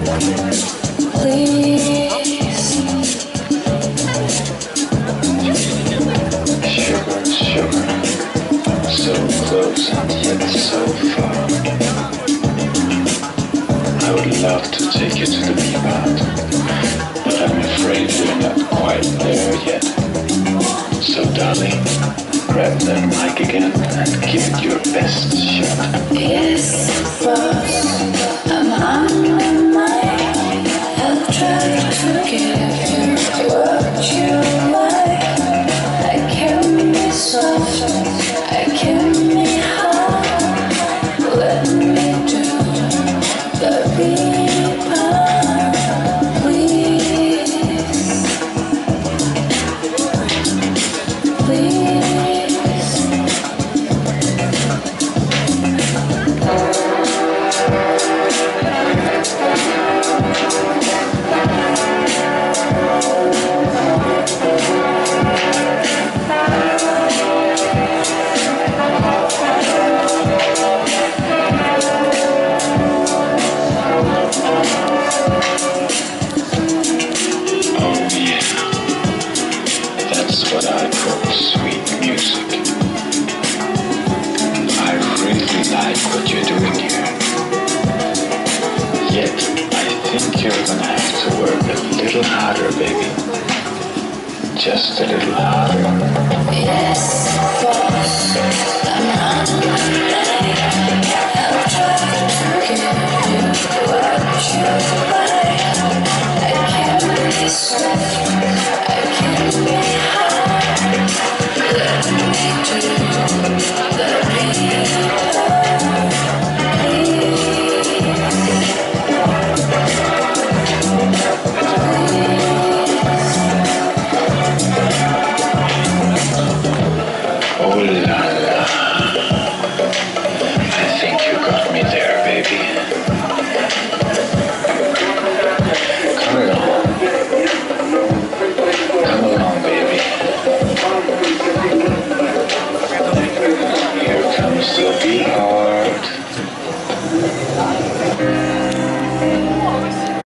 Please. Sugar, sugar, so close and yet so far. I would love to take you to the beachpad, but I'm afraid we're not quite there yet. So darling, grab that mic again and give it your best shot. Yes, boss, I'm on my mind. I'll try to give you what you like. I can be soft, I can be hard. Let me do the beat part, please, please. Oh yeah, that's what I call sweet music. I really like what you're doing here. Yet, I think you're gonna have to work a little harder, baby. Just a little harder. Yes, boss, I'm on my line. I'll try to give you what you like. I can be soft, I can be hard. Let me do the beat part, Oh la